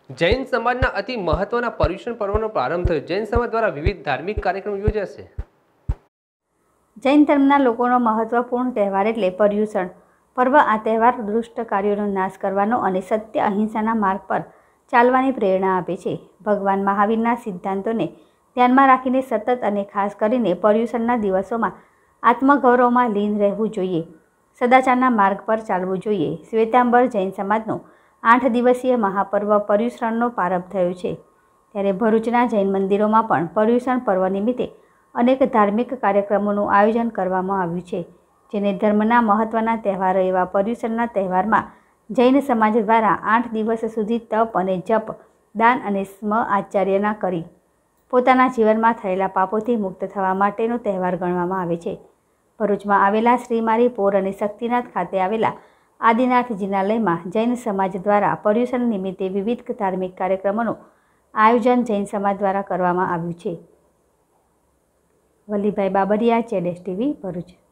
જૈન સમાજના અતિ મહત્વના પર્યુષણ પર્વનો પ્રારંભ થયો। જૈન સમાજ દ્વારા વિવિધ ધાર્મિક કાર્યક્રમ યોજાશે। જૈન ધર્મના લોકોનો મહત્વપૂર્ણ તહેવાર એટલે પર્યુષણ પર્વ। આ તહેવાર દુષ્ટ કાર્યોનો નાશ કરવાનો અને સત્ય અહિંસાના માર્ગ પર ચાલવાની પ્રેરણા આપે છે। ભગવાન મહાવીરના સિદ્ધાંતોને ધ્યાનમાં રાખીને સતત અને ખાસ કરીને પર્યુષણના દિવસોમાં આત્મગૌરવમાં લીન રહેવું જોઈએ, સદાચારના માર્ગ પર ચાલવું જોઈએ। શ્વેતાંબર જૈન સમાજનો 8 દિવસીય મહાપર્વ પર્યુષણનો પ્રારંભ થયો છે, ત્યારે ભરૂચના જૈન મંદિરોમાં પણ પર્યુષણ પર્વ નિમિત્તે અનેક ધાર્મિક કાર્યક્રમોનું આયોજન કરવામાં આવ્યું છે, જેને ધર્મના મહત્વના તહેવારો એવા પર્યુષણના તહેવારમાં જૈન સમાજ દ્વારા 8 દિવસ સુધી તપ અને જપ, દાન અને સ્મ આચર્યના કરી પોતાના જીવનમાં થયેલા પાપોથી મુક્ત થવા માટેનો તહેવાર ગણવામાં આવે છે। ભરૂચમાં આવેલા શ્રીમારી પોર અને શક્તિનાથ ખાતે આવેલા આદિનાથ જિનાલયમાં જૈન સમાજ દ્વારા પર્યુષણ નિમિત્તે વિવિધ ધાર્મિક કાર્યક્રમોનું આયોજન જૈન સમાજ દ્વારા કરવામાં આવ્યું છે। વલ્લીભાઈ બાબરિયા, ZSTV, ભરૂચ।